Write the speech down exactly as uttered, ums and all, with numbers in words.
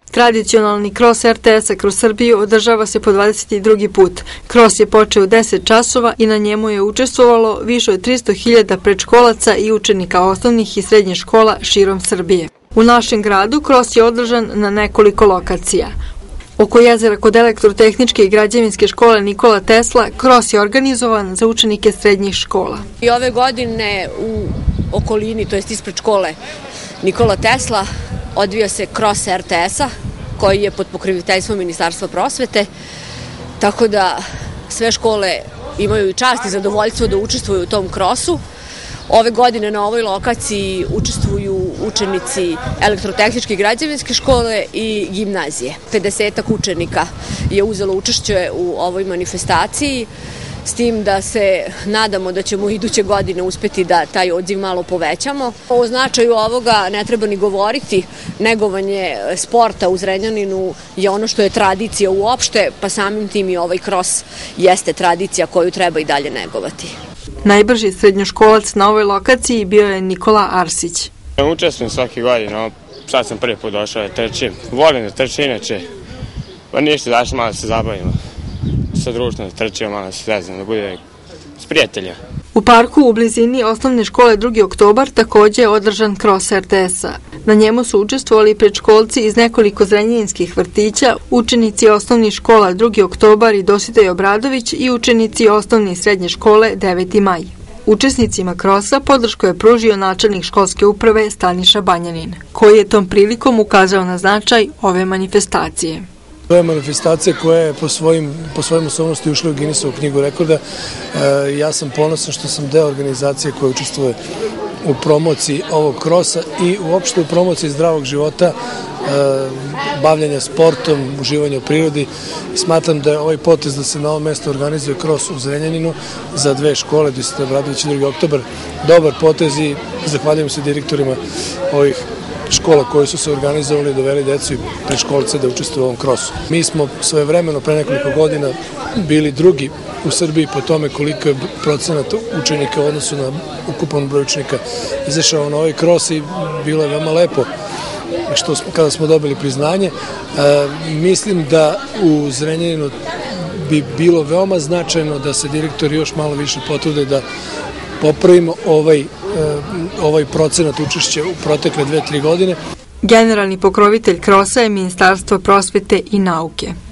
Tradicionalni kros er te es-a kroz Srbiju održava se po dvadeset drugi put. Kros je počeo u deset časova i na njemu je učestvovalo više od tristo hiljada predškolaca i učenika osnovnih i srednjih škola širom Srbije. U našem gradu kros je održan na nekoliko lokacija. Oko jezera kod Elektrotehničke i građevinske škole Nikola Tesla kros je organizovan za učenike srednjih škola. I ove godine u okolini, to jest ispred škole Nikola Tesla, odvija se kros er te es-a koji je pod pokroviteljstvom Ministarstva prosvete, tako da sve škole imaju i čast i zadovoljstvo da učestvuju u tom krosu. Ove godine na ovoj lokaciji učestvuju učenici Elektrotehničke i građevinske škole i gimnazije. pedesetak učenika je uzelo učešće u ovoj manifestaciji, s tim da se nadamo da ćemo iduće godine uspeti da taj odziv malo povećamo. O značaju ovoga ne treba ni govoriti. Negovanje sporta u Zrenjaninu je ono što je tradicija uopšte, pa samim tim i ovaj kros jeste tradicija koju treba i dalje negovati. Najbrži srednjoškolac na ovoj lokaciji bio je Nikola Arsić. Učestvujem svake godine, sad sam prvi put došao da trčim. Volim da trčim inače, pa ništa, daš malo da se zabavimo. Sa društvom da trčimo, malo da se zezam, da bude s prijatelja. U parku u blizini osnovne škole drugi oktobar takođe je održan kros er te es-a. Na njemu su učestvovali predškolci iz nekoliko zrenjaninskih vrtića, učenici osnovnih škola drugi oktobar i Dositej Obradović i učenici osnovne i srednje škole deveti maj. Učesnicima krosa podršku je pružio načelnik školske uprave Staniša Banjanin, koji je tom prilikom ukazao na značaj ove manifestacije. To je manifestacija koja je po svojim, po svojim osobnosti ušla u Guinnessovu knjigu rekorda. E, ja sam ponosan što sam deo organizacije koja učestvuje u promociji ovog krosa i uopšte u promociji zdravog života, e, bavljanja sportom, uživanja u prirodi. Smatram da je ovaj potez da se na ovom mestu organizuje kros u Zrenjaninu za dve škole, Dositej Obradović i drugi oktobar, dobar potez i zahvaljujem se direktorima ovih škola koji su se organizovali i doveli decu i predškolce da učestvuju u ovom krosu. Mi smo svojevremeno pre nekoliko godina bili drugi u Srbiji po tome koliko je procenat učenika u odnosu na ukupan broj učenika izašao na ovaj kros i bilo je veoma lepo što smo, kada smo dobili priznanje. E, mislim da u Zrenjaninu bi bilo veoma značajno da se direktori još malo više potrude da popravimo ovaj, ovaj procenat učešća u protekle dve, tri godine. Generalni pokrovitelj krosa je Ministarstvo prosvete i nauke.